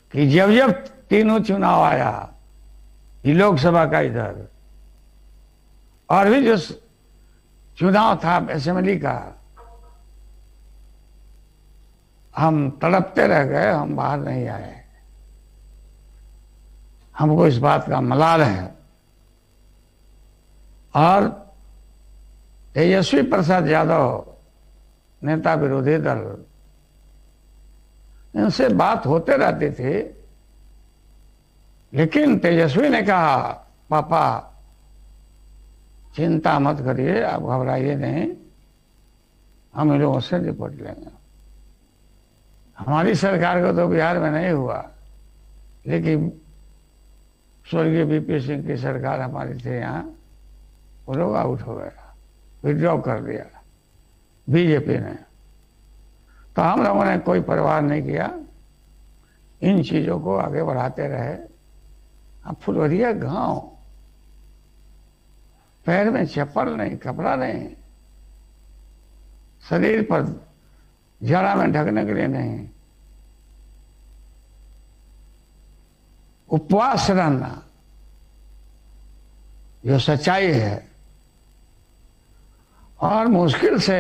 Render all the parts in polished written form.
कि जब जब तीनों चुनाव आया, ये लोकसभा का इधर और भी जो चुनाव था असेंबली का, हम तड़पते रह गए, हम बाहर नहीं आए। हमको इस बात का मलाल है। और तेजस्वी प्रसाद यादव, नेता विरोधी दल, इनसे बात होते रहती थी, लेकिन तेजस्वी ने कहा, पापा चिंता मत करिए, आप घबराइए नहीं, हम इन लोगों से निपट लेंगे। हमारी सरकार को तो बिहार में नहीं हुआ, लेकिन स्वर्गीय वीपी सिंह की सरकार हमारी थी यहाँ, वो लोग आउट हो गया, विड्रॉ कर दिया बीजेपी ने। तो हम लोगों ने कोई परवाह नहीं किया, इन चीजों को आगे बढ़ाते रहे। अब फुलवरिया गांव, पैर में चप्पल नहीं, कपड़ा नहीं, शरीर पर जड़ा में ढकने के लिए नहीं, उपवास रहना, जो सच्चाई है। और मुश्किल से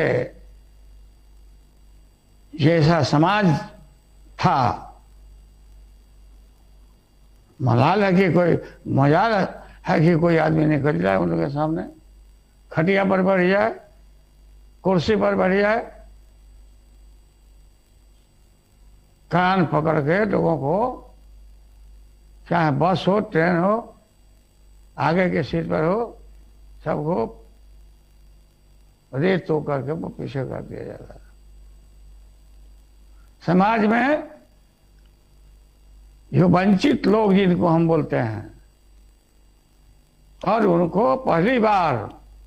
जैसा समाज था, मलाल है कि कोई मजाल है कि कोई आदमी निकल जाए उन लोगों के सामने, खटिया पर बैठ जाए, कुर्सी पर बैठ जाए, कान पकड़ के लोगों को, चाहे बस हो, ट्रेन हो, आगे के सीट पर हो, सबको रेत तो करके वो पीछे कर दिया जाता है। समाज में जो वंचित लोग जिनको हम बोलते हैं, और उनको पहली बार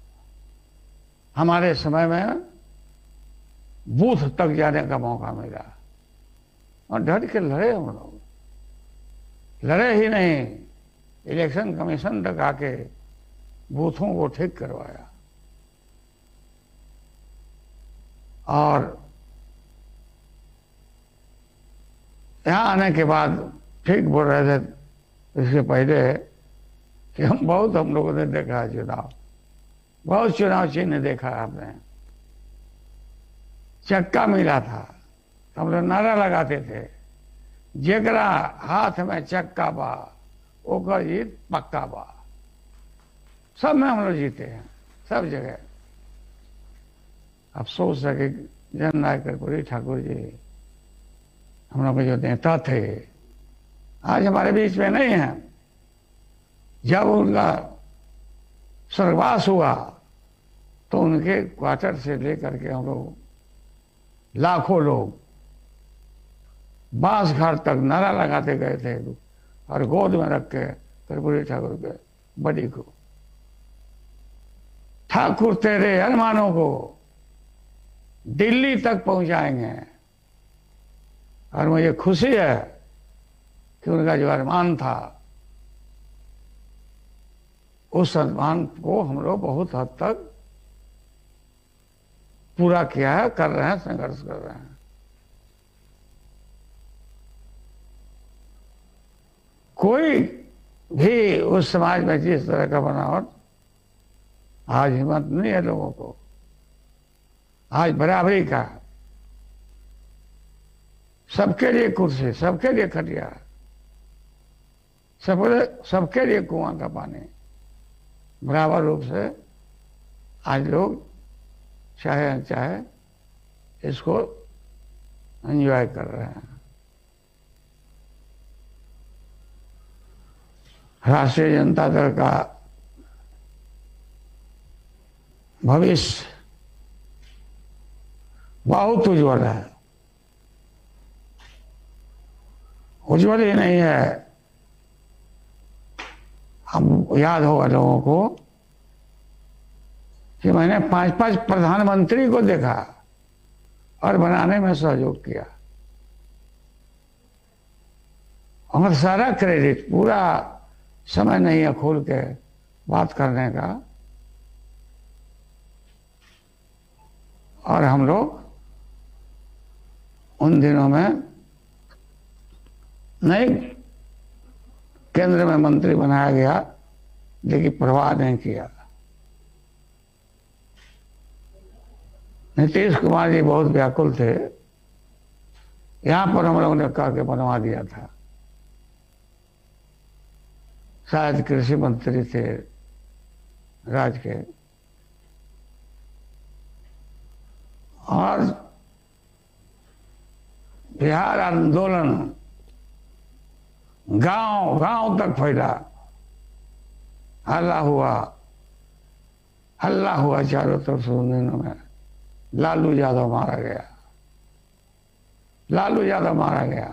हमारे समय में बूथ तक जाने का मौका मिला, और डट के लड़े हम लोग। लड़े ही नहीं, इलेक्शन कमीशन तक आके बूथों को ठीक करवाया। और यहाँ आने के बाद ठीक बोल रहे थे इसके पहले कि हम लोगों ने देखा है चुनाव, बहुत चुनाव चिन्ह देखा आपने। चक्का मिला था, हम लोग नारा लगाते थे, जेकरा हाथ में चक्का बा ओकर जीत पक्का बा। सब में हम लोग जीते हैं, सब जगह। अफसोस है कि जननायक कर्पूरी ठाकुर जी, हम लोग के जो नेता थे, आज हमारे बीच में नहीं है। जब उनका स्वर्गवास हुआ तो उनके क्वार्टर से लेकर के हम लोग लाखों लोग बांस घाट तक नारा लगाते गए थे, और गोद में रख के कर्पूरी ठाकुर के बड़ी को, ठाकुर तेरे अरमानों को दिल्ली तक पहुंचाएंगे। और मुझे खुशी है कि उनका जो अरमान था, उस अरमान को हम लोग बहुत हद तक पूरा किया है, कर रहे हैं, संघर्ष कर रहे हैं। कोई भी उस समाज में जिस तरह का बनावट, आज हिम्मत नहीं है लोगों को। आज बराबरी का, सबके लिए कुर्सी, सबके लिए खटिया, सबके लिए कुआं का पानी, बराबर रूप से आज लोग चाहे अनचाहे इसको एंजॉय कर रहे हैं। राष्ट्रीय जनता दल का भविष्य बहुत उज्जवल है। उज्जवल ही नहीं है, हम याद होगा लोगों को कि मैंने 5-5 प्रधानमंत्री को देखा और बनाने में सहयोग किया। और सारा क्रेडिट, पूरा समय नहीं है खोल के बात करने का। और हम लोग उन दिनों में नहीं, केंद्र में मंत्री बनाया गया लेकिन परवाह नहीं किया। नीतीश कुमार जी बहुत व्याकुल थे, यहां पर हम लोगों ने कह के बनवा दिया था। शायद कृषि मंत्री थे राज्य के, और बिहार आंदोलन गांव गांव तक फैला, हल्ला हुआ चारों तरफ सुनने में। लालू यादव मारा गया।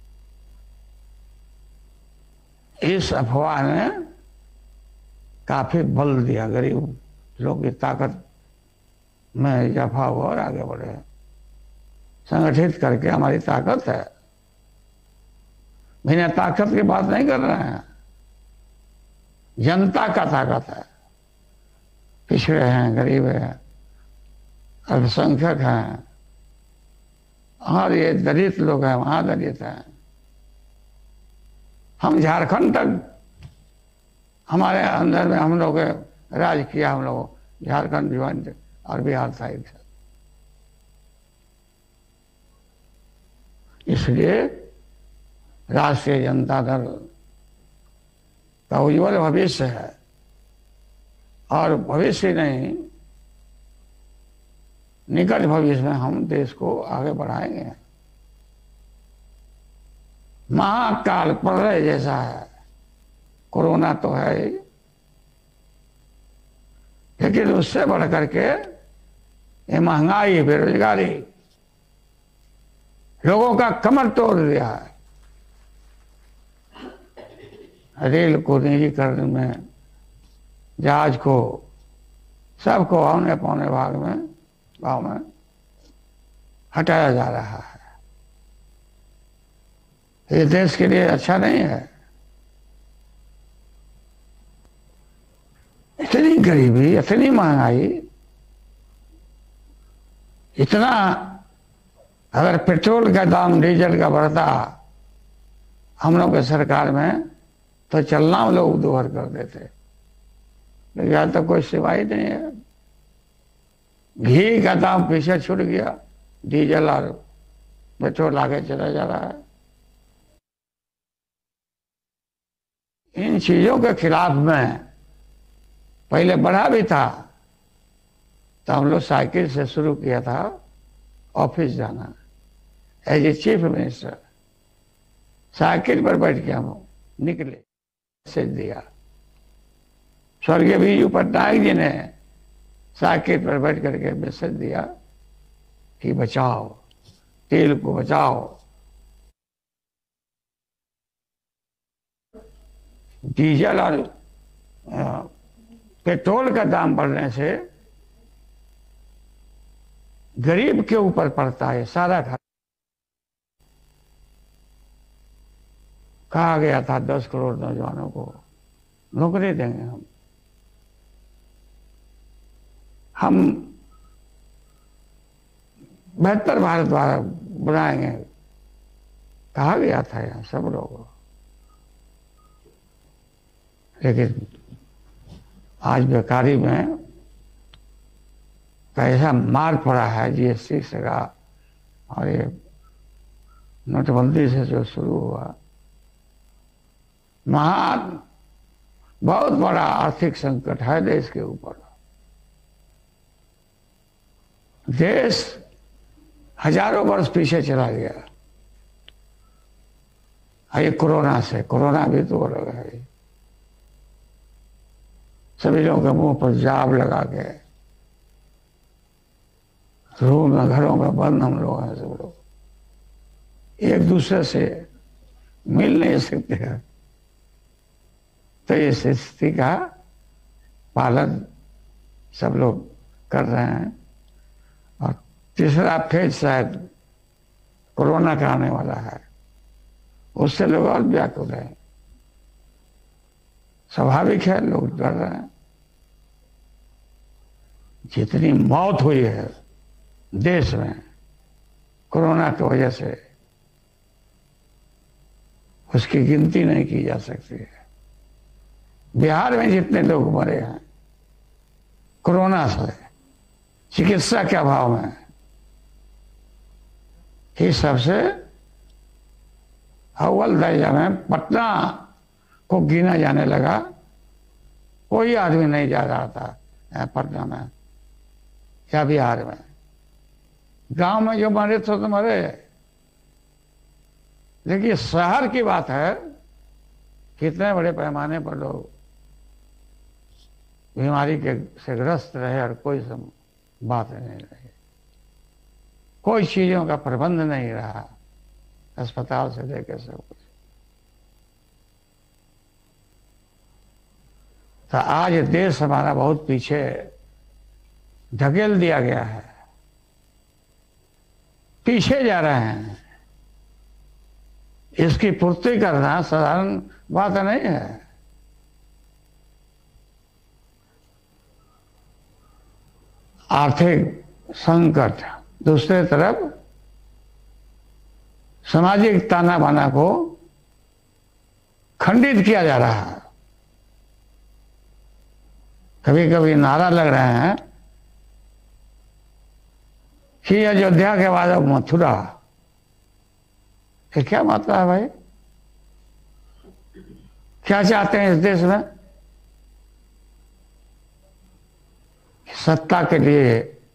इस अफवाह ने काफी बल दिया, गरीब लोग की ताकत में इजाफा हुआ और आगे बढ़े। संगठित करके हमारी ताकत है, बिना ताकत की बात नहीं कर रहे हैं। जनता का ताकत है, पिछड़े हैं, गरीब हैं, अल्पसंख्यक हैं, और ये दलित लोग हैं, वहां दलित हैं। हम झारखंड तक हमारे अंदर में हम लोग राज किया, हम लोग झारखंड ज्वाइन और बिहार साइड से। इसलिए राष्ट्रीय जनता दल का उज्ज्वल भविष्य है, और भविष्य नहीं, निकट भविष्य में हम देश को आगे बढ़ाएंगे। महाकाल प्रलय जैसा है, कोरोना तो है ही, लेकिन उससे बढ़ करके ये महंगाई, बेरोजगारी लोगों का कमर तोड़ दिया है। रेल को निजीकरण में, जहाज को, सबको औने पौने भाव में हटाया जा रहा है। ये देश के लिए अच्छा नहीं है। इतनी गरीबी, इतनी महंगाई, इतना अगर पेट्रोल का दाम, डीजल का बढ़ता हम लोग के सरकार में, तो चलना लोग दोहर कर देते, लेकिन आज तक कोई सिवाय नहीं है। घी का दाम पीछे छूट गया, डीजल और पेट्रोल आगे चला जा रहा है। इन चीजों के खिलाफ में पहले बढ़ा भी था, तो हम लोग साइकिल से शुरू किया था ऑफिस जाना, as a chief minister. Cycle पर बैठ के हम निकले, मैसेज दिया। स्वर्गीय बीजू पटनायक जी ने साइकिल पर बैठ करके मैसेज दिया कि बचाओ, तेल को बचाओ। डीजल और पेट्रोल का दाम बढ़ने से गरीब के ऊपर पड़ता है सारा खर्च। कहा गया था 10 करोड़ नौजवानों को नौकरी देंगे हम बेहतर भारत बनाएंगे, कहा गया था यहाँ सब लोगों। लेकिन आज बेकारी में कैसा मार पड़ा है जीएसटी से का, और ये नोटबंदी से जो शुरू हुआ, महान बहुत बड़ा आर्थिक संकट है देश के ऊपर। देश हजारों वर्ष पीछे चला गया। ये कोरोना से, कोरोना भी तो अलग है। सभी लोगों के मुंह पर जाब लगा के रूम में, घरों में बंद हम लोग हैं। सब लोग एक दूसरे से मिल नहीं सकते हैं, तो इस स्थिति का पालन सब लोग कर रहे हैं। और तीसरा फेज शायद कोरोना का आने वाला है, उससे लोग और व्याकुल हैं। स्वाभाविक है, लोग डर रहे हैं। जितनी मौत हुई है देश में कोरोना की वजह से, उसकी गिनती नहीं की जा सकती है। बिहार में जितने लोग मरे हैं कोरोना से, चिकित्सा के अभाव में, ये सबसे अव्वल दर्जा में पटना को गिना जाने लगा। कोई आदमी नहीं जा रहा था पटना में या बिहार में। गांव में जो मरे थे तो मरे, लेकिन शहर की बात है, कितने बड़े पैमाने पर लोग बीमारी के से ग्रस्त रहे और कोई बात नहीं रही, कोई चीजों का प्रबंध नहीं रहा, अस्पताल से लेकर सब कुछ। तो आज देश हमारा बहुत पीछे धकेल दिया गया है, पीछे जा रहे हैं। इसकी पूर्ति करना साधारण बात नहीं है। आर्थिक संकट, दूसरे तरफ सामाजिक ताना बाना को खंडित किया जा रहा है। कभी कभी नारा लग रहे हैं कि अयोध्या के बाद अब मथुरा। ये क्या मतलब है भाई? क्या चाहते हैं इस देश में? सत्ता के लिए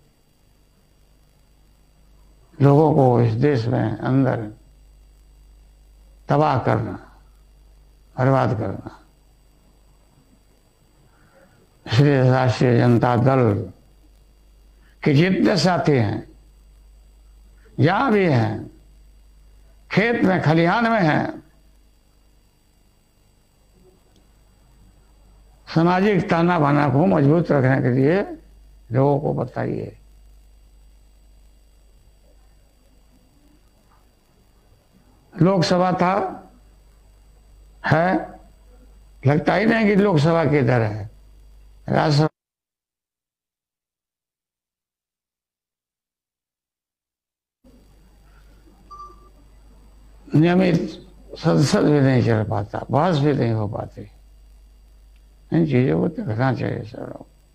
लोगों को इस देश में अंदर तबाह करना, बर्बाद करना। इसलिए राष्ट्रीय जनता दल के जितने साथी हैं, जहां भी हैं, खेत में, खलिहान में हैं, सामाजिक ताना बाना को मजबूत रखने के लिए लोगों को बताइए। लोकसभा था, है, लगता ही नहीं कि लोकसभा किधर है। राज्यसभा नियमित संसद भी नहीं चल पाता, बहस भी नहीं हो पाती। इन चीजों को देखना चाहिए सर।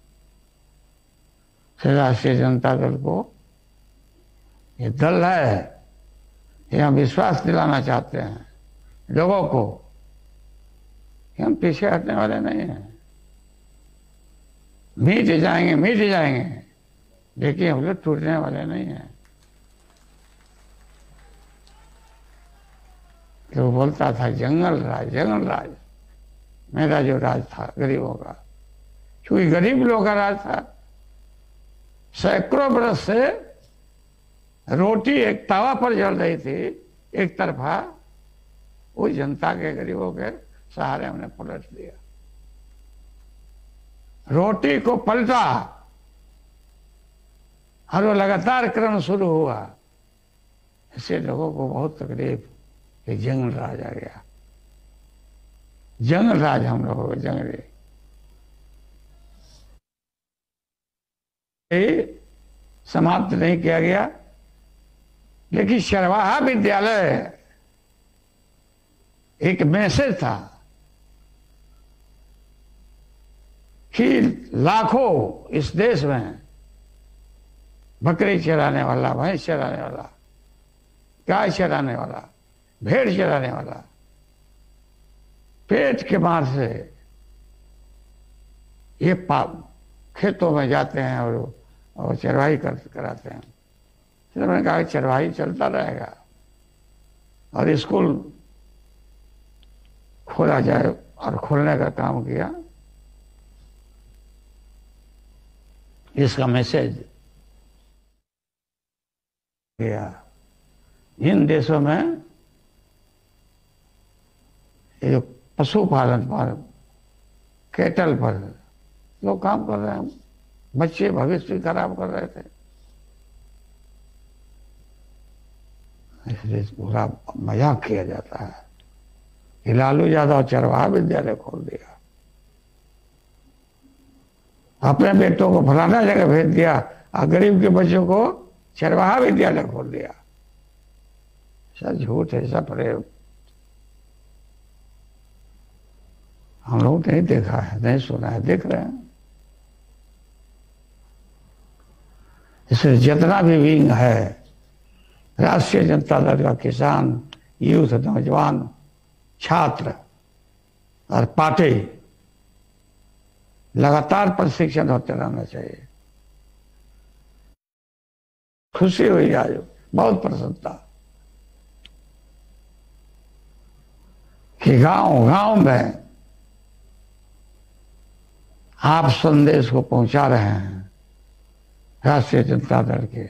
राष्ट्रीय जनता दल को ये दल है, ये हम विश्वास दिलाना चाहते हैं लोगों को कि हम पीछे हटने वाले नहीं हैं। मिट जाएंगे, देखिए हम लोग टूटने वाले नहीं हैं। तो बोलता था जंगल राज, मेरा जो राज था गरीबों का, क्योंकि गरीब लोगों का राज था। सैकड़ों बरस से रोटी एक तवा पर जल रही थी एक तरफा, वो जनता के, गरीबों के सहारे हमने पलट दिया। रोटी को पलटा और वो लगातार क्रम शुरू हुआ। इससे लोगों को बहुत तकलीफ कि जंगल राज आ गया। जंगल राज हम लोगों को जंगली समाप्त नहीं किया गया, लेकिन चरवाहा विद्यालय एक मैसेज था कि लाखों इस देश में बकरी चराने वाला, भैंस चराने वाला, गाय चराने वाला, भेड़ चराने वाला पेट के मार से ये खेतों में जाते हैं और चरवाही कराते हैं। फिर मैंने कहा चरवाही चलता रहेगा और स्कूल खोला जाए, और खोलने का काम किया। इसका मैसेज गया। इन देशों में ये पशुपालन पर, कैटल पर लोग काम कर रहे हैं, बच्चे भविष्य खराब कर रहे थे। इसलिए पूरा मजाक किया जाता है कि लालू यादव चरवाहा विद्यालय खोल दिया, अपने बेटों को फलाना जगह भेज दिया और गरीब के बच्चों को चरवाहा विद्यालय खोल दिया। सब झूठ है, सब प्रेम। हम लोग नहीं देखा है, नहीं सुना है, देख रहे हैं। इसमें जितना भी विंग है, राष्ट्रीय जनता दल का किसान, यूथ, नौजवान, छात्र और पार्टी, लगातार प्रशिक्षण होते रहना चाहिए। खुशी हुई आज, बहुत प्रसन्नता कि गांव गांव में आप संदेश को पहुंचा रहे हैं राष्ट्रीय जनता दल के,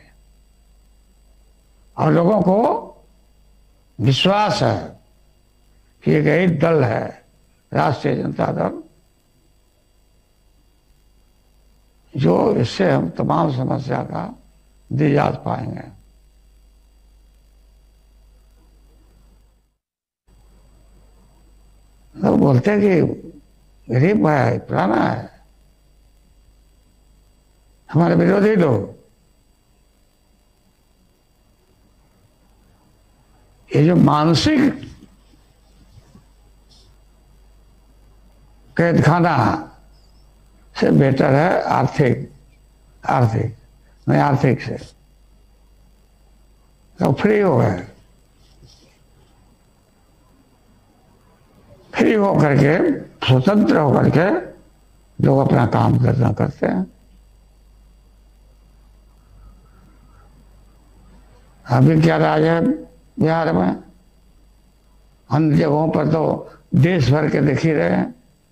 और लोगों को विश्वास है कि एक यही दल है राष्ट्रीय जनता दल जो इससे हम तमाम समस्या का निजात पाएंगे। लोग बोलते हैं कि गरीब है, पुराना है, हमारे विरोधी लोग। ये जो मानसिक कैद खाना से बेटर है आर्थिक नहीं, आर्थिक से तो फ्री हो गए, फ्री होकर के, स्वतंत्र होकर के लोग अपना काम करना करते हैं। अभी क्या राज है बिहार में, अन्य जगहों पर तो देश भर के देख ही रहे हैं,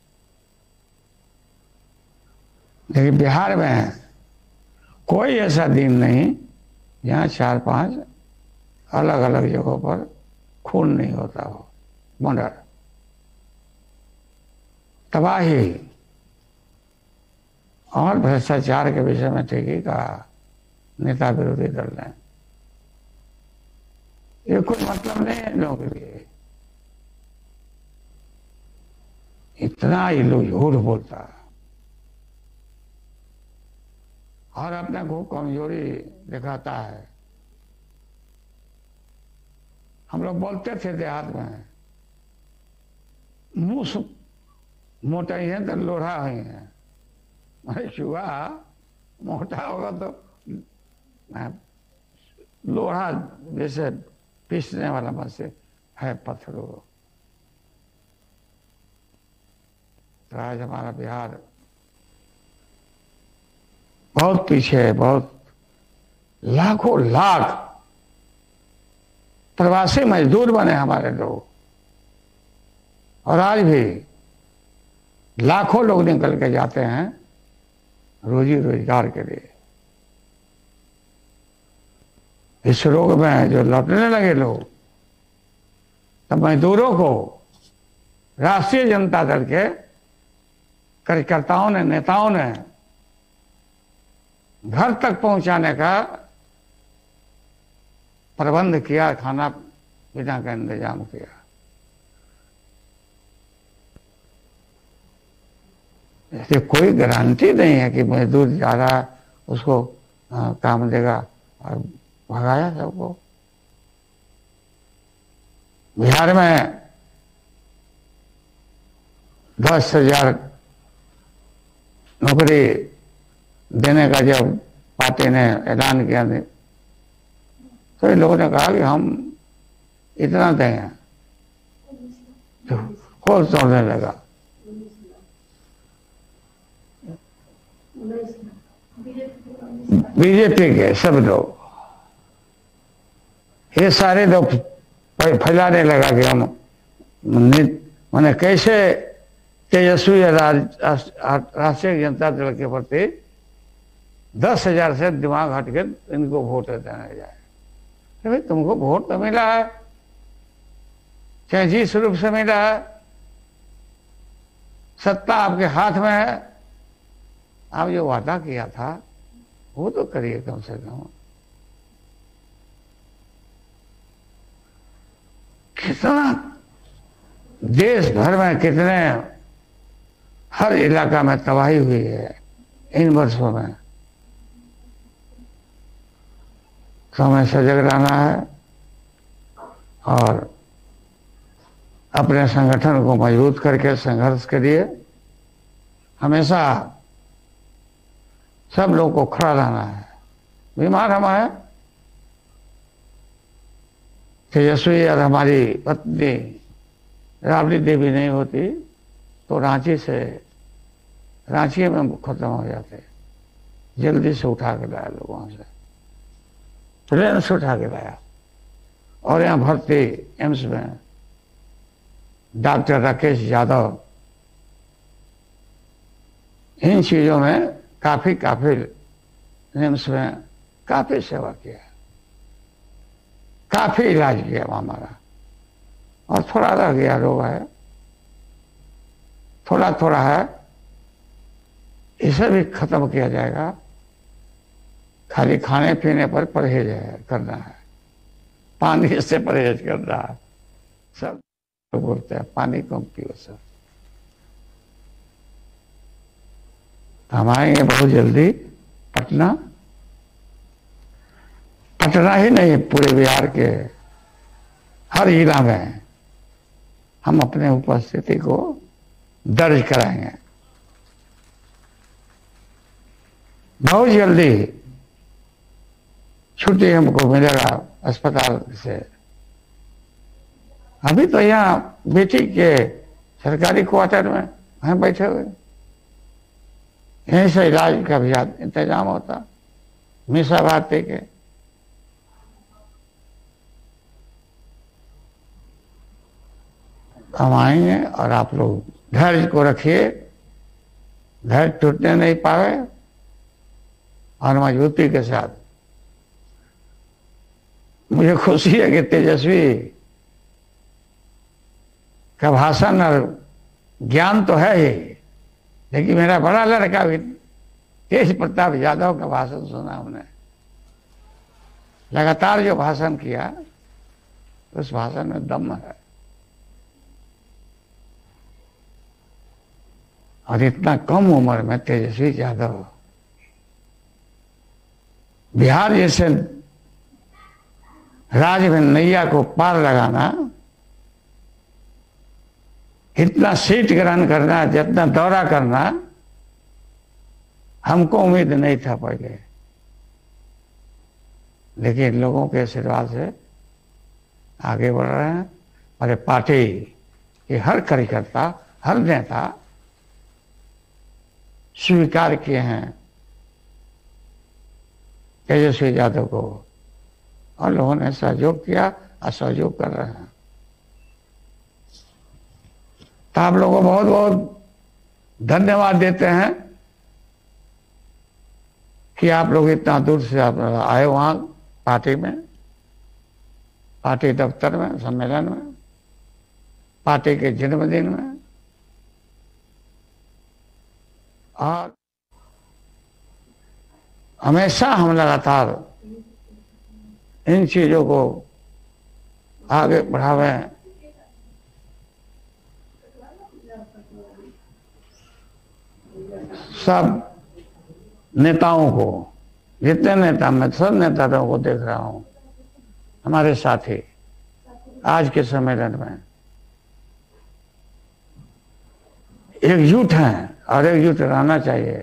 लेकिन बिहार में कोई ऐसा दिन नहीं जहाँ 4-5 अलग अलग जगहों पर खून नहीं होता हो, मर्डर, तबाही और भ्रष्टाचार के विषय में ठीक ही कहा नेता विरोधी दल ने। ये कोई मतलब नहीं है लोगों के लिए, इतना ही लोग झूठ बोलता है और अपने को कमजोरी दिखाता है। हम लोग बोलते थे देहात में, मुंह मोटा ही है तो लोढ़ा ही है। अरे चूहा मोटा होगा तो लोढ़ा जैसे पीसने वाला बस है पत्थरों। तो आज हमारा बिहार बहुत पीछे है, बहुत लाखों लाख प्रवासी मजदूर बने हमारे लोग, और आज भी लाखों लोग निकल के जाते हैं रोजी रोजगार के लिए। इस रोग में जो लौटने लगे लोग, तब मजदूरों को राष्ट्रीय जनता दल के कार्यकर्ताओं ने, नेताओं ने घर तक पहुंचाने का प्रबंध किया, खाना पीना का इंतजाम किया। ऐसे कोई गारंटी नहीं है कि मजदूर जा रहा है उसको काम देगा और भगाया सबको। बिहार में 10,000 नौकरी देने का जब पार्टी ने ऐलान किया तो इन लोगों ने कहा कि हम इतना देंगे, तो खोल तोड़ने लगा। बीजेपी के सब लोग, ये सारे लोग फैलाने लगा कि हम माने कैसे तेजस्वी राष्ट्रीय जनता दल के प्रति 10,000 से दिमाग हट के इनको वोट देने जाए। तो भाई तुमको वोट तो मिला है, चाहे जिस रूप से मिला है, सत्ता आपके हाथ में है, आप जो वादा किया था वो तो करिए कम से कम। कितना देश भर में कितने हर इलाका में तबाही हुई है इन वर्षों में, तो हमें सजग रहना है और अपने संगठन को मजबूत करके संघर्ष करिए। हमेशा सब लोगों को खड़ा रहना है। बीमार हम हैं, तेजस्वी और हमारी पत्नी राबड़ी देवी नहीं होती तो रांची में खत्म हो जाते। जल्दी से उठा के लाया लोग वहां से, प्लेन से उठा के लाया और यहाँ भर्ती एम्स में डॉक्टर राकेश यादव। इन चीजों में काफी एम्स में काफी सेवा किया, काफी इलाज किया हमारा। और थोड़ा रह गया रोग है, थोड़ा है, इसे भी खत्म किया जाएगा। खाली खाने पीने पर परहेज करना है, पानी से परहेज करना है। सब तो बोलते हैं पानी कम पियो सर। हम आएंगे बहुत जल्दी पटना ही नहीं, पूरे बिहार के हर जिला में हम अपने उपस्थिति को दर्ज कराएंगे। बहुत जल्दी छुट्टी हमको मिलेगा अस्पताल से। अभी तो यहाँ बेटी के सरकारी क्वार्टर में हम बैठे हुए, यहीं से इलाज का भी इंतजाम होता मीसा भारती के। हम आएंगे और आप लोग धैर्य को रखिए, धैर्य टूटने नहीं पावे और मजबूती के साथ। मुझे खुशी है कि तेजस्वी का भाषण और ज्ञान तो है ही, लेकिन मेरा बड़ा लड़का भी तेज प्रताप यादव का भाषण सुना हमने। लगातार जो भाषण किया उस भाषण में दम है। और इतना कम उम्र में तेजस्वी यादव बिहार जैसे राज्य में नैया को पार लगाना, इतना सीट ग्रहण करना, जितना दौरा करना, हमको उम्मीद नहीं था पहले। लेकिन लोगों के आशीर्वाद से आगे बढ़ रहे हैं। और पार्टी के हर कार्यकर्ता, हर नेता स्वीकार किए हैं तेजस्वी यादव को और लोगों ने सहयोग किया और सहयोग कर रहे हैं। तो आप लोगों को बहुत बहुत धन्यवाद देते हैं कि आप लोग इतना दूर से आप आए वहां पार्टी में, पार्टी दफ्तर में, सम्मेलन में, पार्टी के जन्मदिन में। और हमेशा हम लगातार इन चीजों को आगे बढ़ावे। सब नेताओं को, जितने नेता, मैं सब नेताओं को देख रहा हूं हमारे साथी आज के सम्मेलन में एकजुट हैं और एकजुट रहना चाहिए।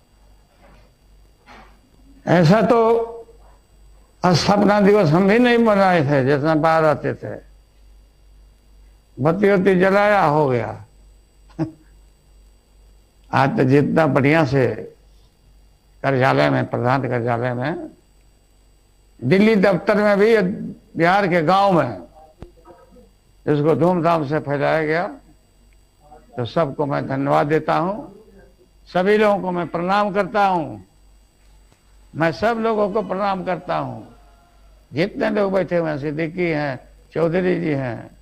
ऐसा तो स्थापना दिवस हम भी नहीं मनाए थे, जितना बाहर रहते थे, बत्ती वत्ती जलाया हो गया। आज तो जितना बढ़िया से कार्यालय में, प्रधान कार्यालय में, दिल्ली दफ्तर में भी, बिहार के गांव में इसको धूमधाम से फैलाया गया। तो सबको मैं धन्यवाद देता हूं, सभी लोगों को मैं प्रणाम करता हूं। मैं सब लोगों को प्रणाम करता हूं, जितने लोग बैठे हुए हैं, सिद्दीकी हैं, चौधरी जी हैं,